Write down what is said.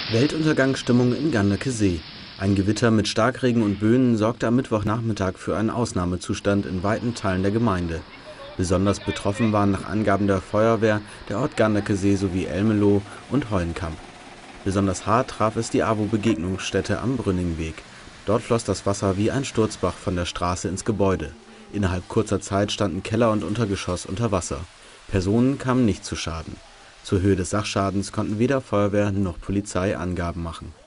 Weltuntergangsstimmung in Gandakesee. Ein Gewitter mit Starkregen und Böen sorgte am Mittwochnachmittag für einen Ausnahmezustand in weiten Teilen der Gemeinde. Besonders betroffen waren nach Angaben der Feuerwehr der Ort Gandakesee sowie Elmeloh und Heuenkamp. Besonders hart traf es die AWO-Begegnungsstätte am Brünningweg. Dort floss das Wasser wie ein Sturzbach von der Straße ins Gebäude. Innerhalb kurzer Zeit standen Keller und Untergeschoss unter Wasser. Personen kamen nicht zu Schaden. Zur Höhe des Sachschadens konnten weder Feuerwehr noch Polizei Angaben machen.